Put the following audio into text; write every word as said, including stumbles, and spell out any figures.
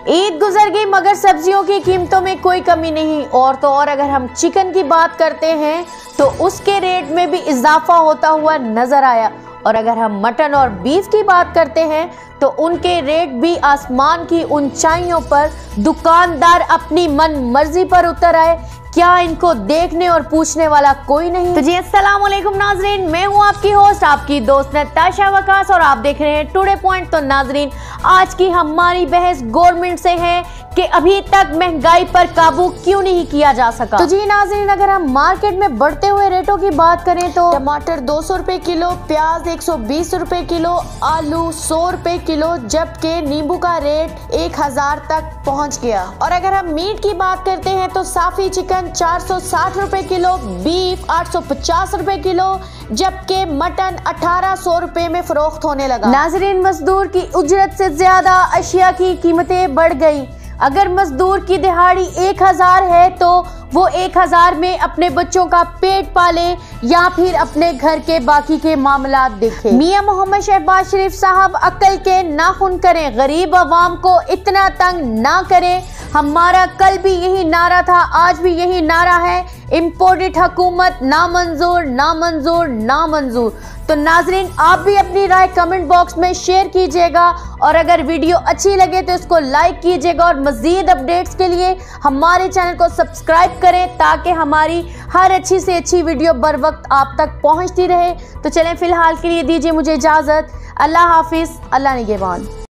ईद गुजर गई मगर सब्जियों की कीमतों में कोई कमी नहीं। और तो और अगर हम चिकन की बात करते हैं तो उसके रेट में भी इजाफा होता हुआ नजर आया। और अगर हम मटन और बीफ की बात करते हैं तो उनके रेट भी आसमान की ऊंचाइयों पर, दुकानदार अपनी मन मर्जी पर उतर आए। क्या इनको देखने और पूछने वाला कोई नहीं? तो जी अस्सलाम वालेकुम नाजरीन, मैं हूं आपकी होस्ट, आपकी दोस्त नताशा वकास और आप देख रहे हैं टुडे पॉइंट। तो नाजरीन, आज की हमारी बहस गवर्नमेंट से है कि अभी तक महंगाई पर काबू क्यों नहीं किया जा सका। तो जी नाजरीन, अगर हम मार्केट में बढ़ते हुए रेटों की बात करें तो टमाटर दो सौ रुपए किलो, प्याज एक सौ बीस रुपए किलो, आलू सौ रुपए किलो, जबकि नींबू का रेट एक हजार तक पहुंच गया। और अगर हम मीट की बात करते हैं तो साफी चिकन चार सौ साठ रुपए किलो, बीफ आठ सौ पचास रुपए किलो, जबकि मटन अठारह सौ रुपए में फरोख्त होने लगा। नाजरीन, मजदूर की उजरत से ज्यादा अशिया की कीमतें बढ़ गई। अगर मजदूर की दिहाड़ी एक हजार है तो वो एक हजार में अपने बच्चों का पेट पाले या फिर अपने घर के बाकी के मामलात देखे। मियां मोहम्मद शहबाज शरीफ साहब अक्ल के नाखून करें, गरीब अवाम को इतना तंग ना करें। हमारा कल भी यही नारा था, आज भी यही नारा है, इम्पोर्टेड हुकूमत नामंजूर नामंजूर नामंजूर। तो नाजरीन, आप भी अपनी राय कमेंट बॉक्स में शेयर कीजिएगा और अगर वीडियो अच्छी लगे तो इसको लाइक कीजिएगा और मजीद अपडेट्स के लिए हमारे चैनल को सब्सक्राइब करें ताकि हमारी हर अच्छी से अच्छी वीडियो बर वक्त आप तक पहुंचती रहे। तो चलें, फिलहाल के लिए दीजिए मुझे इजाज़त। अल्लाह हाफिज़, अल्लाह निगहबान।